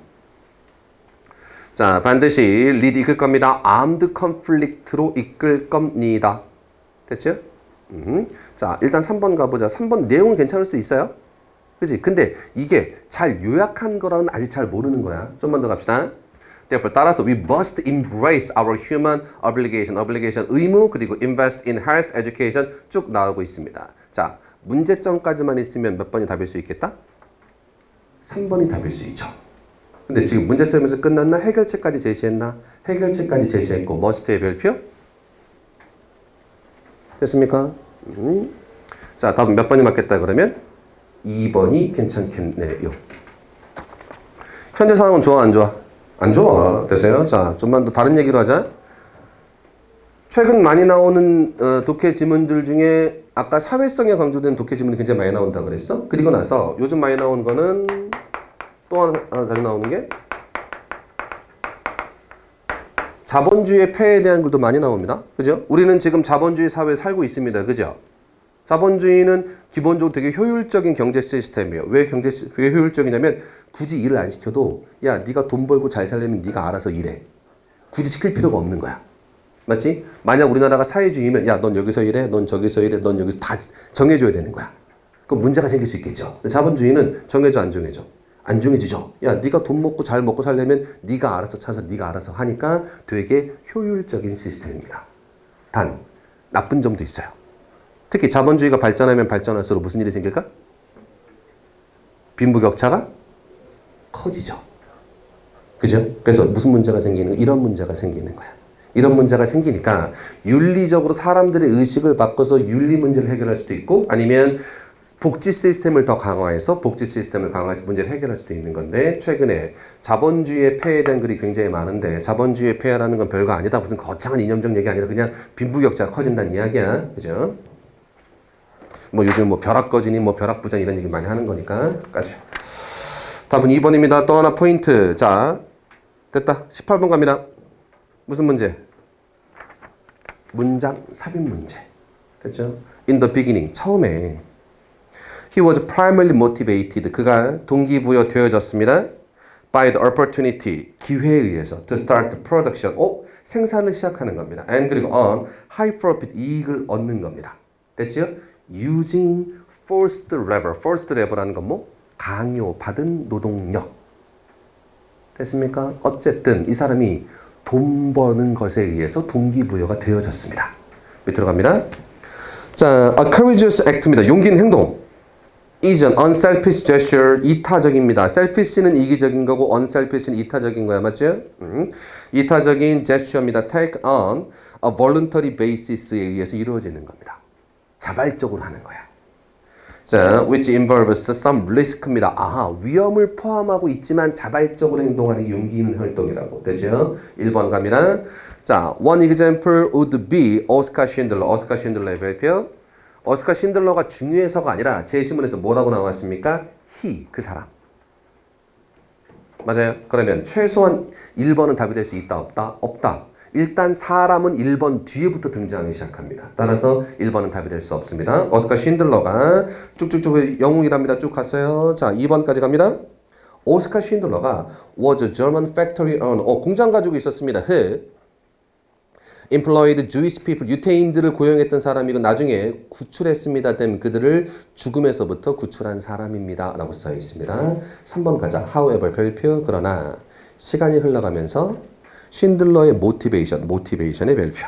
자 반드시 lead 이끌 겁니다. armed conflict로 이끌 겁니다. 됐죠? 음. 자 일단 삼 번 가보자. 삼 번 내용은 괜찮을 수도 있어요. 그치? 근데 이게 잘 요약한 거라는 아직 잘 모르는 거야. 좀만 더 갑시다. Therefore, 따라서 we must embrace our human obligation. obligation 의무 그리고 invest in health, education 쭉 나오고 있습니다. 자 문제점까지만 있으면 몇 번이 답일 수 있겠다? 삼 번이 답일 수 있죠. 근데 지금 문제점에서 끝났나? 해결책까지 제시했나? 해결책까지 제시했고 must의 별표? 됐습니까? 음. 자, 답은 몇 번이 맞겠다 그러면 이 번이 괜찮겠네요. 현재 상황은 좋아 안 좋아? 안 좋아. 되세요? 자, 좀만 더 다른 얘기로 하자. 최근 많이 나오는 어, 독해 지문들 중에 아까 사회성에 강조된 독해 지문이 굉장히 많이 나온다 그랬어? 그리고 나서 요즘 많이 나오는 거는 또 하나, 하나 자주 나오는 게 자본주의의 폐해에 대한 글도 많이 나옵니다. 그죠? 우리는 지금 자본주의 사회에 살고 있습니다. 그죠? 자본주의는 기본적으로 되게 효율적인 경제 시스템이에요. 왜 경제 왜 효율적이냐면 굳이 일을 안 시켜도 야 네가 돈 벌고 잘 살려면 네가 알아서 일해. 굳이 시킬 필요가 없는 거야. 맞지? 만약 우리나라가 사회주의면 야 넌 여기서 일해, 넌 저기서 일해, 넌 여기서 다 정해줘야 되는 거야. 그럼 문제가 생길 수 있겠죠. 자본주의는 정해져 안 정해져? 안 정해지죠. 야 네가 돈 먹고 잘 먹고 살려면 네가 알아서 찾아서 네가 알아서 하니까 되게 효율적인 시스템입니다. 단 나쁜 점도 있어요. 특히 자본주의가 발전하면 발전할수록 무슨 일이 생길까? 빈부격차가 커지죠. 그죠? 그래서 무슨 문제가 생기는 거야? 이런 문제가 생기는 거야. 이런 문제가 생기니까 윤리적으로 사람들의 의식을 바꿔서 윤리 문제를 해결할 수도 있고 아니면 복지 시스템을 더 강화해서 복지 시스템을 강화해서 문제를 해결할 수도 있는 건데 최근에 자본주의의 폐해에 대한 글이 굉장히 많은데 자본주의의 폐해라는 건 별거 아니다. 무슨 거창한 이념적 얘기 아니라 그냥 빈부격차가 커진다는 이야기야. 그죠? 뭐 요즘 뭐 벼락거지니 뭐 벼락부장 이런 얘기 많이 하는 거니까 까지. 답은 이 번입니다. 또 하나 포인트. 자, 됐다. 십팔 번 갑니다. 무슨 문제? 문장 삽입 문제. 됐죠? In the beginning. 처음에 He was primarily motivated. 그가 동기부여 되어졌습니다. By the opportunity. 기회에 의해서. To start the production. 오, 생산을 시작하는 겁니다. And 그리고 on high profit. 이익을 얻는 겁니다. 됐죠? Using forced labor. forced labor라는 건 뭐? 강요받은 노동력. 됐습니까? 어쨌든 이 사람이 돈 버는 것에 의해서 동기부여가 되어졌습니다. 밑으로 갑니다. 자, a courageous act입니다. 용기 있는 행동. is an unselfish gesture. 이타적입니다. selfish는 이기적인 거고 unselfish는 이타적인 거야. 맞죠? 음. 이타적인 gesture입니다. take on a voluntary basis에 의해서 이루어지는 겁니다. 자발적으로 하는 거야. 자, which involves some risk입니다. 아하, 위험을 포함하고 있지만 자발적으로 행동하는 게 용기 있는 활동이라고. 되죠? 일 번 갑니다. 자, one example would be 오스카 신들러. 오스카 신들러의 발표. 오스카 신들러가 중요해서가 아니라 제 신문에서 뭐라고 나왔습니까? he, 그 사람. 맞아요? 그러면 최소한 일 번은 답이 될 수 있다, 없다? 없다. 일단 사람은 일 번 뒤에부터 등장하기 시작합니다. 따라서 일 번은 답이 될 수 없습니다. 오스카 신들러가 쭉쭉쭉 영웅이랍니다. 쭉 갔어요. 자, 이 번까지 갑니다. 오스카 신들러가 was a German factory owner. 어, 공장 가지고 있었습니다. who employed Jewish people. 유태인들을 고용했던 사람이고 나중에 구출했습니다. 된 그들을 죽음에서부터 구출한 사람입니다. 라고 써 있습니다. 삼 번 가자. however 별표. 그러나 시간이 흘러가면서 신들러의 모티베이션, 모티베이션의 별표.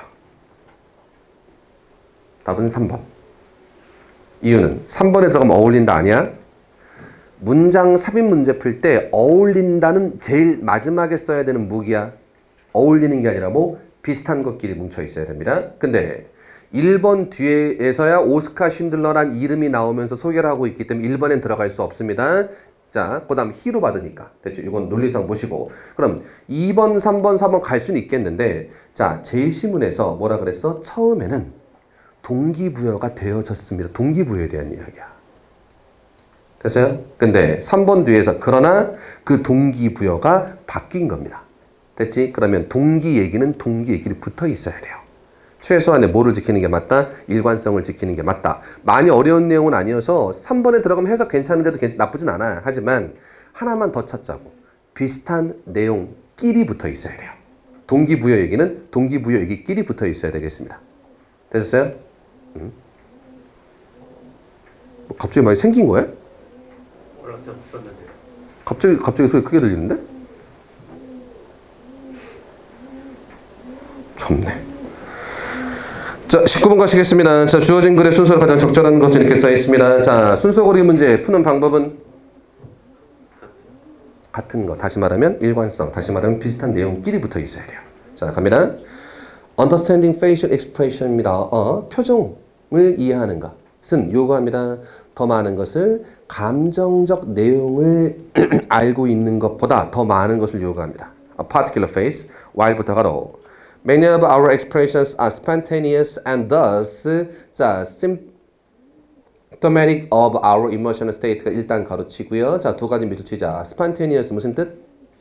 답은 삼 번. 이유는 삼 번에 들어가면 어울린다 아니야? 문장 삽입 문제 풀 때 어울린다는 제일 마지막에 써야 되는 무기야. 어울리는 게 아니라 뭐 비슷한 것끼리 뭉쳐 있어야 됩니다. 근데 일 번 뒤에서야 오스카 신들러란 이름이 나오면서 소개를 하고 있기 때문에 일 번엔 들어갈 수 없습니다. 자, 그 다음 히로 받으니까. 됐죠? 이건 논리상 보시고. 그럼 이 번, 삼 번, 사 번 갈 수는 있겠는데, 자, 제시문에서 뭐라 그랬어? 처음에는 동기부여가 되어졌습니다. 동기부여에 대한 이야기야. 됐어요? 근데 삼 번 뒤에서 그러나 그 동기부여가 바뀐 겁니다. 됐지? 그러면 동기 얘기는 동기 얘기를 붙어 있어야 돼요. 최소한의 뭐를 지키는 게 맞다? 일관성을 지키는 게 맞다. 많이 어려운 내용은 아니어서 삼 번에 들어가면 해석 괜찮은데도 나쁘진 않아. 하지만 하나만 더 찾자고. 비슷한 내용끼리 붙어 있어야 돼요. 동기부여 얘기는 동기부여 얘기끼리 붙어 있어야 되겠습니다. 됐어요? 음. 뭐 갑자기 많이 생긴 거야? 갑자기, 갑자기 소리 크게 들리는데? 좋네. 자, 십구 번 가시겠습니다. 자, 주어진 글의 순서로 가장 적절한 것은 이렇게 써 있습니다. 자, 순서고리 문제 푸는 방법은 같은 거. 다시 말하면 일관성. 다시 말하면 비슷한 내용끼리 붙어 있어야 돼요. 자, 갑니다. Understanding facial expression입니다. 어, 표정을 이해하는가. 것은 요구합니다. 더 많은 것을 감정적 내용을 알고 있는 것보다 더 많은 것을 요구합니다. A particular phase, while부터 가로. Many of our expressions are spontaneous and thus 자, symptomatic of our emotional state가 일단 가로치고요. 자, 두 가지 밑줄 치자. spontaneous 무슨 뜻?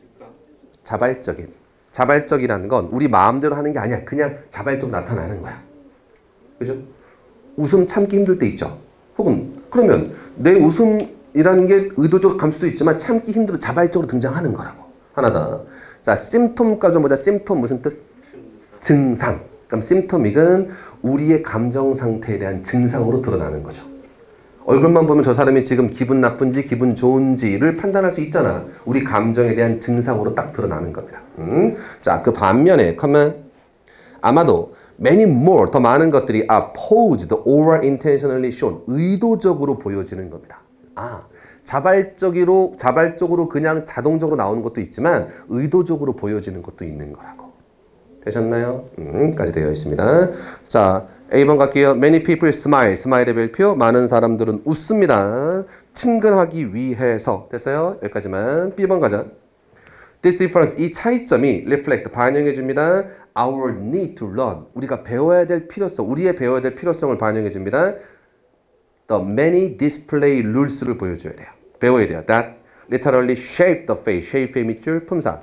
자발적인. 자발적이라는 건 우리 마음대로 하는 게 아니야. 그냥 자발적으로 나타나는 거야. 그죠? 웃음 참기 힘들 때 있죠. 혹은 그러면 내 웃음이라는 게 의도적으로 감 수도 있지만 참기 힘들어 자발적으로 등장하는 거라고. 하나 더. 자, 심톰까지 좀 보자. 심톰 무슨 뜻? 증상. 그럼 심토믹은 우리의 감정 상태에 대한 증상으로 드러나는 거죠. 얼굴만 보면 저 사람이 지금 기분 나쁜지 기분 좋은지를 판단할 수 있잖아. 우리 감정에 대한 증상으로 딱 드러나는 겁니다. 음? 자, 그 반면에 그러면 아마도 many more 더 많은 것들이 are posed or intentionally shown 의도적으로 보여지는 겁니다. 아, 자발적으로 자발적으로 그냥 자동적으로 나오는 것도 있지만 의도적으로 보여지는 것도 있는 거라고. 되셨나요? 음, 까지 되어 있습니다. 자, A 번 갈게요. Many people smile. 스마일의 별표. 많은 사람들은 웃습니다. 친근하기 위해서. 됐어요? 여기까지만. B 번 가자. This difference. 이 차이점이 reflect. 반영해 줍니다. Our need to learn. 우리가 배워야 될 필요성. 우리의 배워야 될 필요성을 반영해 줍니다. The many display rules를 보여줘야 돼요. 배워야 돼요. That literally shape the face. shape의 밑줄 품사.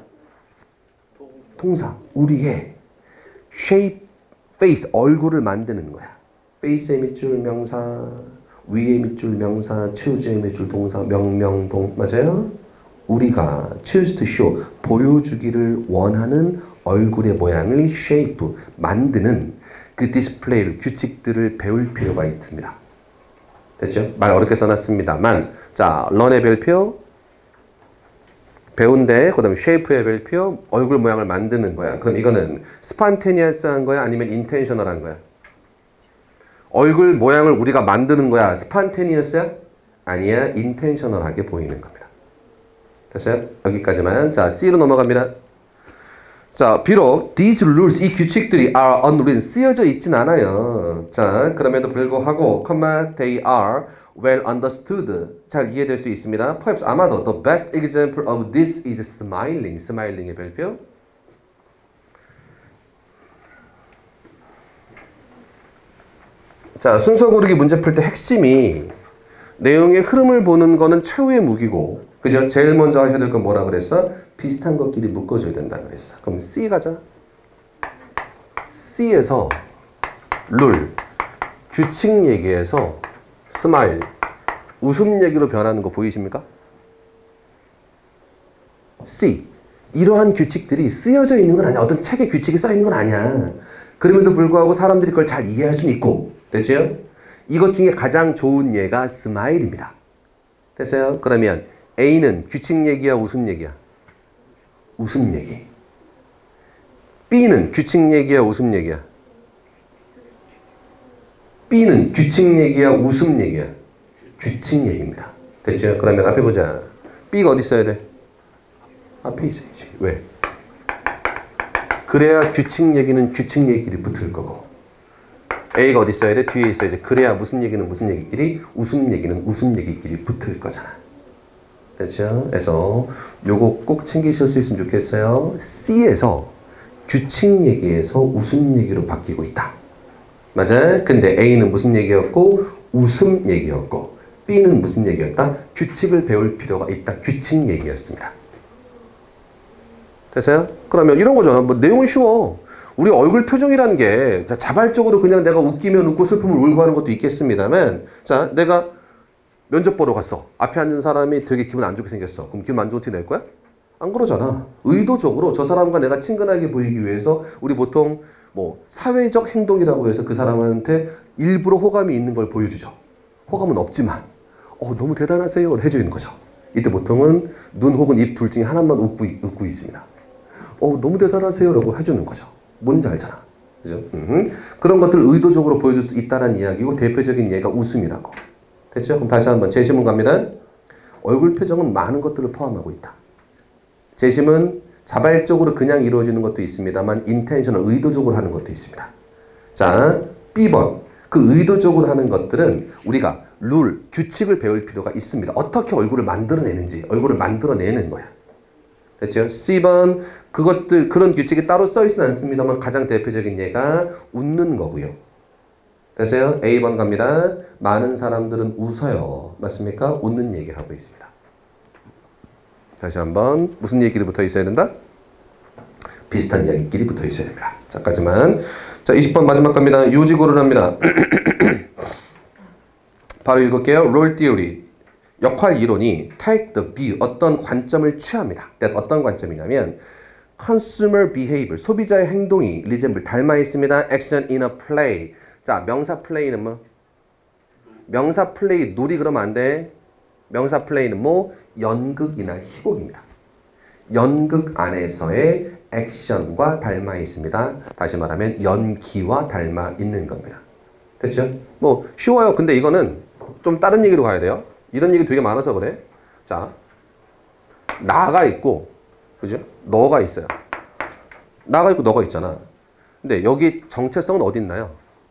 통사. 우리의 shape, face, 얼굴을 만드는 거야. face의 밑줄 명사, 위의 밑줄 명사, choose의 밑줄 동사, 명명동. 맞아요? 우리가 choose to show, 보여주기를 원하는 얼굴의 모양을 shape, 만드는 그 디스플레이를, 규칙들을 배울 필요가 있습니다. 됐죠? 말 어렵게 써놨습니다만, 자, learn의 별표, 배운데, 그 다음에 shape의 별표, 얼굴 모양을 만드는 거야. 그럼 이거는 spontaneous한 거야? 아니면 intentional한 거야? 얼굴 모양을 우리가 만드는 거야. spontaneous야? 아니야. intentional하게 보이는 겁니다. 됐어요? 여기까지만. 자, C로 넘어갑니다. 자, 비록 these rules, 이 규칙들이 are unwritten, 쓰여져 있진 않아요. 자, 그럼에도 불구하고, comma, they are well understood. 잘 이해될 수 있습니다. Perhaps 아마도 the best example of this is smiling. smiling의 별표. 자, 순서 고르기 문제 풀 때 핵심이 내용의 흐름을 보는 거는 최후의 무기고, 그죠? 제일 먼저 하셔야 될 건 뭐라 그랬어? 비슷한 것끼리 묶어줘야 된다 그랬어. 그럼 C 가자. C에서 룰, 규칙 얘기에서 스마일, 웃음 얘기로 변하는 거 보이십니까? C. 이러한 규칙들이 쓰여져 있는 건 아니야. 어떤 책에 규칙이 써 있는 건 아니야. 그럼에도 불구하고 사람들이 그걸 잘 이해할 수는 있고. 됐죠? 이것 중에 가장 좋은 예가 스마일입니다. 됐어요? 그러면 A는 규칙 얘기야, 웃음 얘기야? 웃음 얘기. B는 규칙 얘기야, 웃음 얘기야? B는 규칙 얘기야, 웃음 얘기야? 규칙 얘기입니다. 됐죠? 그러면 앞에 보자. B가 어디 있어야 돼? 앞에 있어야지. 왜? 그래야 규칙 얘기는 규칙 얘기끼리 붙을 거고, A가 어디 있어야 돼? 뒤에 있어야지. 그래야 무슨 얘기는 무슨 얘기끼리, 웃음 얘기는 웃음 얘기끼리 붙을 거잖아. 됐죠? 그래서 요거 꼭 챙기실 수 있으면 좋겠어요. C에서 규칙 얘기에서 웃음 얘기로 바뀌고 있다. 맞아? 근데 A는 무슨 얘기였고 웃음 얘기였고, B는 무슨 얘기였다? 규칙을 배울 필요가 있다. 규칙 얘기였습니다. 됐어요? 그러면 이런 거잖아. 뭐 내용이 쉬워. 우리 얼굴 표정이라는 게 자발적으로 그냥 내가 웃기면 웃고 슬프면 울고 하는 것도 있겠습니다만, 자, 내가 면접 보러 갔어. 앞에 앉은 사람이 되게 기분 안 좋게 생겼어. 그럼 기분 안 좋게 낼 거야? 안 그러잖아. 의도적으로 저 사람과 내가 친근하게 보이기 위해서 우리 보통 뭐 사회적 행동이라고 해서 그 사람한테 일부러 호감이 있는 걸 보여주죠. 호감은 없지만 어, 너무 대단하세요 해주는 거죠. 이때 보통은 눈 혹은 입 둘 중에 하나만 웃고, 웃고 있습니다. 어, 너무 대단하세요 라고 해주는 거죠. 뭔지 알잖아. 그죠? 음. 그런 것들을 의도적으로 보여줄 수 있다는 이야기고, 대표적인 예가 웃음이라고. 됐죠? 그럼 다시 한번 재심문 갑니다. 얼굴 표정은 많은 것들을 포함하고 있다. 재심은 자발적으로 그냥 이루어지는 것도 있습니다만 인텐셔널, 의도적으로 하는 것도 있습니다. 자, B 번. 그 의도적으로 하는 것들은 우리가 룰, 규칙을 배울 필요가 있습니다. 어떻게 얼굴을 만들어내는지, 얼굴을 만들어내는 거야. 됐죠? 씨 번, 그것들, 그런 규칙이 따로 써있지는 않습니다만 가장 대표적인 예가 웃는 거고요. 됐어요? 에이 번 갑니다. 많은 사람들은 웃어요. 맞습니까? 웃는 얘기하고 있습니다. 다시 한번 무슨 얘기를 붙어 있어야 된다? 비슷한 이야기끼리 붙어 있어야 됩니다. 자까지만. 자, 이십 번 마지막 갑니다. 요지고를 합니다. 바로 읽을게요. 롤 티오리. 역할 이론이 take the view, 어떤 관점을 취합니다. 어떤 관점이냐면 consumer behavior, 소비자의 행동이 resemble, 닮아 있습니다. action in a play. 자, 명사 플레이는 뭐? 명사 플레이, 놀이 그러면 안 돼. 명사 플레이는 뭐? 연극이나 희곡입니다. 연극 안에서의 액션과 닮아 있습니다. 다시 말하면 연기와 닮아 있는 겁니다. 됐죠? 뭐 쉬워요. 근데 이거는 좀 다른 얘기로 가야 돼요. 이런 얘기 되게 많아서 그래. 자, 나가 있고, 그죠? 너가 있어요. 나가 있고 너가 있잖아. 근데 여기 정체성은 어디 있나요?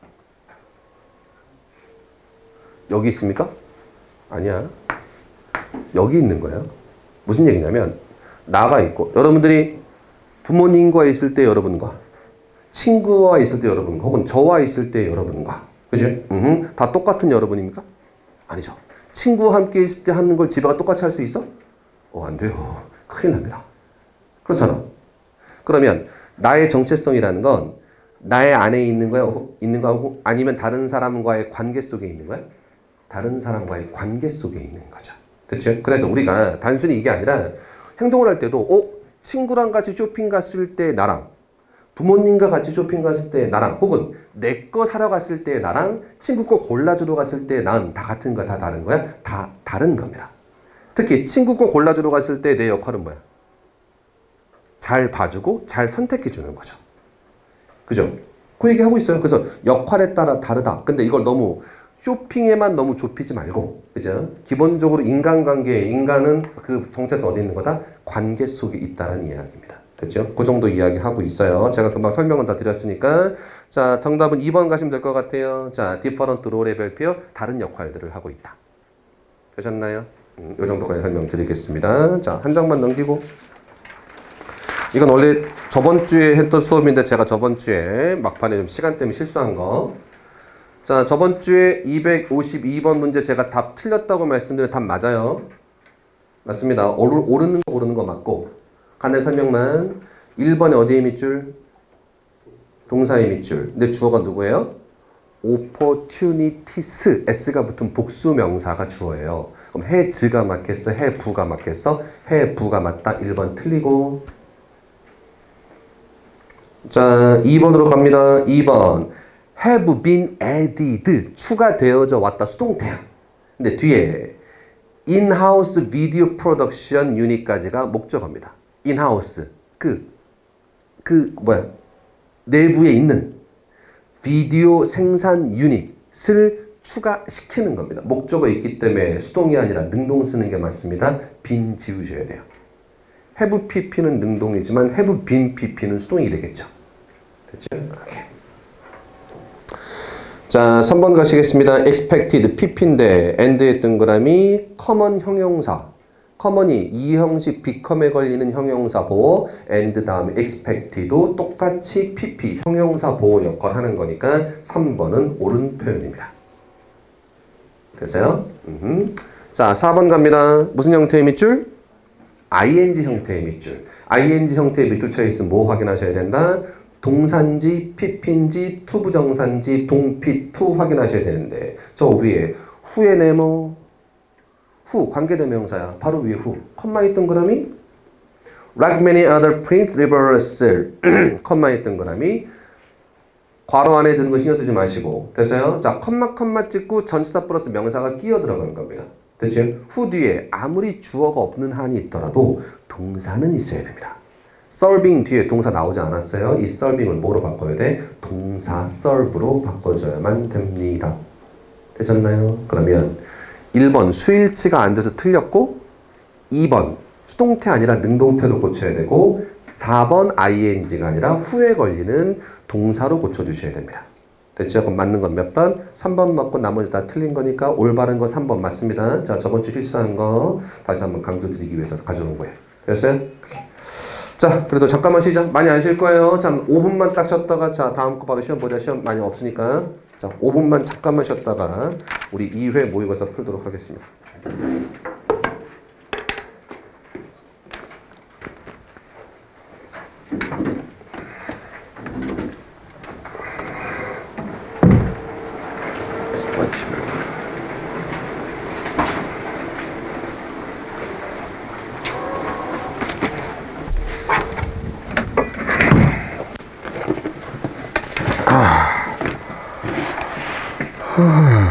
여기 있습니까? 아니야. 여기 있는 거예요. 무슨 얘기냐면 나가 있고, 여러분들이 부모님과 있을 때 여러분과, 친구와 있을 때 여러분과, 혹은 저와 있을 때 여러분과, 그죠? 음, 다 똑같은 여러분입니까? 아니죠. 친구와 함께 있을 때 하는 걸 집에가 똑같이 할 수 있어? 어, 안 돼요. 큰일 납니다. 그렇잖아. 그러면 나의 정체성이라는 건 나의 안에 있는 거야, 있는 거고, 아니면 다른 사람과의 관계 속에 있는 거야? 다른 사람과의 관계 속에 있는 거죠. 그렇죠? 그래서 우리가 단순히 이게 아니라 행동을 할 때도 어? 친구랑 같이 쇼핑 갔을 때 나랑, 부모님과 같이 쇼핑 갔을 때 나랑, 혹은 내 거 사러 갔을 때 나랑, 친구 거 골라주러 갔을 때 난 다 같은 거야? 다 다른 거야? 다 다른 겁니다. 특히 친구 거 골라주러 갔을 때 내 역할은 뭐야? 잘 봐주고 잘 선택해 주는 거죠. 그죠? 그 얘기 하고 있어요. 그래서 역할에 따라 다르다. 근데 이걸 너무 쇼핑에만 너무 좁히지 말고, 그죠? 기본적으로 인간관계, 인간은 그 정체성 어디 있는 거다? 관계 속에 있다는 이야기입니다. 됐죠? 그 정도 이야기 하고 있어요. 제가 금방 설명은 다 드렸으니까. 자, 정답은 이 번 가시면 될 것 같아요. 자, different role의 별표, 다른 역할들을 하고 있다. 되셨나요? 음, 이 정도까지 설명드리겠습니다. 자, 한 장만 넘기고. 이건 원래 저번 주에 했던 수업인데 제가 저번 주에 막판에 좀 시간 때문에 실수한 거. 자, 저번 주에 이백오십이 번 문제 제가 답 틀렸다고 말씀드린 답 맞아요. 맞습니다. 오르, 오르는 거 오르는 거 맞고. 간단히 설명만. 일 번에 어디에 밑줄? 동사의 밑줄. 근데 주어가 누구예요? opportunities. s가 붙은 복수 명사가 주어예요. 그럼 해즈가 맞겠어? 해부가 맞겠어? 해부가 맞다. 일 번 틀리고. 자, 이 번으로 갑니다. 이 번. have been added. 추가되어져 왔다. 수동태야. 근데 뒤에 in-house video production unit까지가 목적어입니다. in-house. 그, 그, 뭐야. 내부에 있는 비디오 생산 유닛을 추가시키는 겁니다. 목적어 있기 때문에 수동이 아니라 능동 쓰는 게 맞습니다. 빈 지우셔야 돼요. have pp는 능동이지만 have been pp는 수동이 되겠죠. 됐죠? 이렇게. 자, 삼 번 가시겠습니다. expected pp인데 and의 동그라미 common 형용사. common이 이 형식 become에 걸리는 형용사 보호, and 다음에 expected도 똑같이 pp 형용사 보호 역할 하는 거니까 삼 번은 옳은 표현입니다. 됐어요? 음흠. 자, 사 번 갑니다. 무슨 형태의 밑줄? ing 형태의 밑줄. ing 형태의 밑줄 쳐 있으면 뭐 확인하셔야 된다? 동사인지 pp인지 투부정사인지 동피 투 확인하셔야 되는데 저 위에 후의 네모 후 관계대명사야. 바로 위에 후 컴마의 동그라미 like many other print reversal 컴마의 동그라미 괄호 안에 드는 거 신경 쓰지 마시고 됐어요? 자, 컴마 컴마 찍고 전치사 플러스 명사가 끼어 들어간 겁니다. 됐죠? 후 뒤에 아무리 주어가 없는 한이 있더라도 동사는 있어야 됩니다. serving 뒤에 동사 나오지 않았어요? 이 serving을 뭐로 바꿔야 돼? 동사 serve로 바꿔줘야만 됩니다. 되셨나요? 그러면 일 번 수일치가 안 돼서 틀렸고 이 번 수동태 아니라 능동태로 고쳐야 되고 사 번 ing가 아니라 후에 걸리는 동사로 고쳐주셔야 됩니다. 됐죠? 그럼 맞는 건 몇 번? 삼 번 맞고 나머지 다 틀린 거니까 올바른 거 삼 번 맞습니다. 자, 저번 주 실수한 거 다시 한번 강조드리기 위해서 가져온 거예요. 됐어요? 자, 그래도 잠깐만 쉬자. 많이 안 쉴 거예요. 자, 오 분만 딱 쉬었다가 자, 다음 거 바로 시험 보자. 시험 많이 없으니까. 자, 오 분만 잠깐만 쉬었다가 우리 이 회 모의고사 풀도록 하겠습니다. 아.